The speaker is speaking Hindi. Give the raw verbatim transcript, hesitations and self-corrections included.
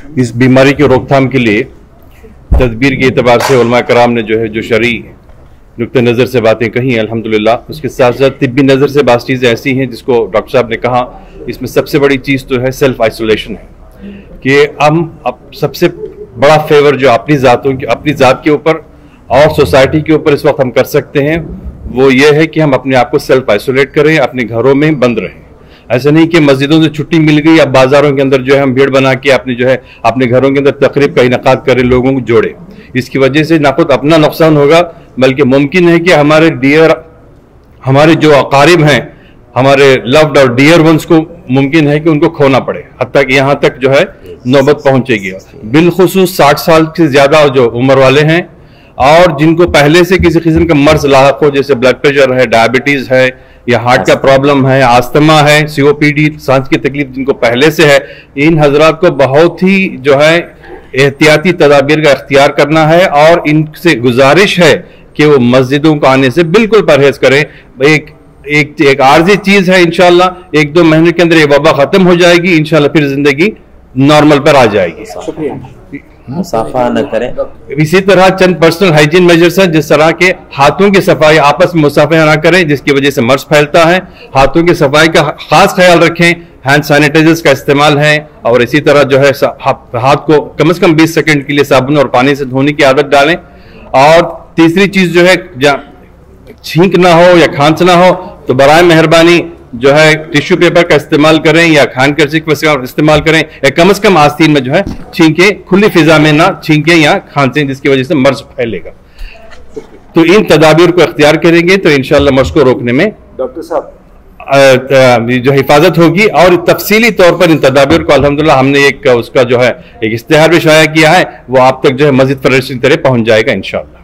इस बीमारी की रोकथाम के लिए तदबीर के एतबार से उलमा कराम ने जो है जो शरई नुक्ते नज़र से बातें कही अल्हम्दुलिल्लाह, उसके साथ साथ तिब्बी नज़र से बात चीज़ें ऐसी हैं जिसको डॉक्टर साहब ने कहा, इसमें सबसे बड़ी चीज़ तो है सेल्फ आइसोलेशन है कि हम अब सबसे बड़ा फेवर जो अपनी ज़ातों की अपनी ज़ात के ऊपर और सोसाइटी के ऊपर इस वक्त हम कर सकते हैं वो ये है कि हम अपने आप को सेल्फ आइसोलेट करें, अपने घरों में बंद रहें। ऐसा नहीं कि मस्जिदों से छुट्टी मिल गई या बाजारों के अंदर जो है हम भीड़ बना के अपने जो है अपने घरों के अंदर तकरीब का इनकाद करें, लोगों को जोड़े। इसकी वजह से ना खुद अपना नुकसान होगा बल्कि मुमकिन है कि हमारे डियर हमारे जो अकारिब हैं, हमारे लव्ड और डियर वंस को मुमकिन है कि उनको खोना पड़े, हत्ता कि यहाँ तक जो है नौबत पहुंचेगी। बिलखुसूस साठ साल से ज्यादा जो उम्र वाले हैं और जिनको पहले से किसी किस्म का मर्ज लाहक हो, जैसे ब्लड प्रेशर है, डायबिटीज है या हार्ट का प्रॉब्लम है, आस्थमा है, सीओपीडी सांस की तकलीफ जिनको पहले से है, इन हजरात को बहुत ही जो है एहतियाती तदाबीर का इख्तियार करना है और इनसे गुजारिश है कि वो मस्जिदों को आने से बिल्कुल परहेज करें। एक एक एक आर्जी चीज है, इंशाल्लाह एक दो महीने के अंदर ये वबा खत्म हो जाएगी, इंशाल्लाह फिर जिंदगी नॉर्मल पर आ जाएगी। मुसाफा न करें। इसी तरह चंद पर्सनल हाइजीन मेजर्स हैं, जिस तरह के हाथों की सफाई, आपस में मुसाफा ना करें जिसकी वजह से मर्ज फैलता है, हाथों की सफाई का खास ख्याल रखें, हैंड सैनिटाइजर्स का इस्तेमाल है और इसी तरह जो है हाथ को कम से कम बीस सेकंड के लिए साबुन और पानी से धोने की आदत डालें। और तीसरी चीज जो है छींक ना हो या खांस ना हो तो बराए मेहरबानी जो है टिश्यू पेपर का इस्तेमाल करें या खान कर्ची का इस्तेमाल करें या कम से कम आस्तीन में जो है छींके, खुली फिजा में ना छींके या खांसें जिसकी वजह से मर्ज फैलेगा। तो इन तदाबीर को इख्तियार करेंगे तो इंशाअल्लाह मर्ज को रोकने में डॉक्टर साहब जो हिफाजत होगी। और तफसीली तौर पर इन तदाबीर को अल्हम्दुलिल्लाह हमने एक उसका जो है एक इश्तिहार भी शाया किया है, वो आप तक जो है मजीद फरहरिस्त की तरह पहुंच जाएगा इंशाअल्लाह।